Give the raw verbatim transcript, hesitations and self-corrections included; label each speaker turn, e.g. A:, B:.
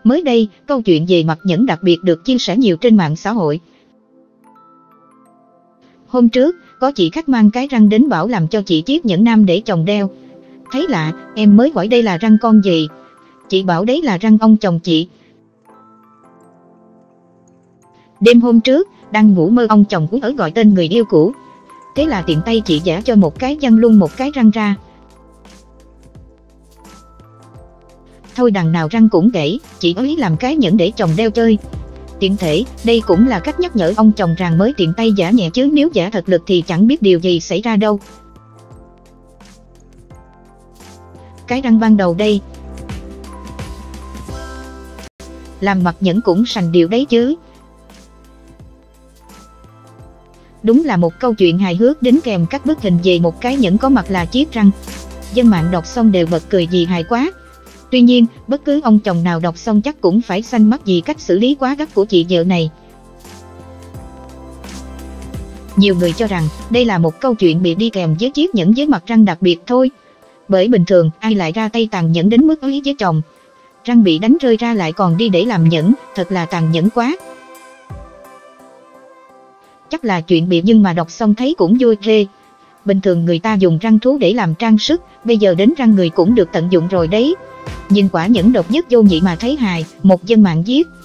A: Mới đây, câu chuyện về mặt nhẫn đặc biệt được chia sẻ nhiều trên mạng xã hội. Hôm trước, có chị khách mang cái răng đến bảo làm cho chị chiếc nhẫn nam để chồng đeo. Thấy lạ, em mới hỏi đây là răng con gì. Chị bảo đấy là răng ông chồng chị. Đêm hôm trước, đang ngủ mơ ông chồng ú ớ gọi tên người yêu cũ. Thế là tiện tay chị giả cho một cái văng luôn một cái răng ra. Thôi đằng nào răng cũng gãy, chị ấy làm cái nhẫn để chồng đeo chơi. Tiện thể, đây cũng là cách nhắc nhở ông chồng rằng mới tiện tay giả nhẹ chứ nếu giả thật lực thì chẳng biết điều gì xảy ra đâu. Cái răng ban đầu đây. Làm mặt nhẫn cũng sành điệu đấy chứ. Đúng là một câu chuyện hài hước đính kèm các bức hình về một cái nhẫn có mặt là chiếc răng. Dân mạng đọc xong đều bật cười vì hài quá. Tuy nhiên, bất cứ ông chồng nào đọc xong chắc cũng phải xanh mắt vì cách xử lý quá gắt của chị vợ này. Nhiều người cho rằng đây là một câu chuyện bị đi kèm với chiếc nhẫn với mặt răng đặc biệt thôi. Bởi bình thường ai lại ra tay tàn nhẫn đến mức ấy với chồng. Răng bị đánh rơi ra lại còn đi để làm nhẫn, thật là tàn nhẫn quá. Chắc là chuyện bịa nhưng mà đọc xong thấy cũng vui ghê. Bình thường người ta dùng răng thú để làm trang sức, bây giờ đến răng người cũng được tận dụng rồi đấy. Nhìn quả nhẫn độc nhất vô nhị mà thấy hài, một dân mạng viết.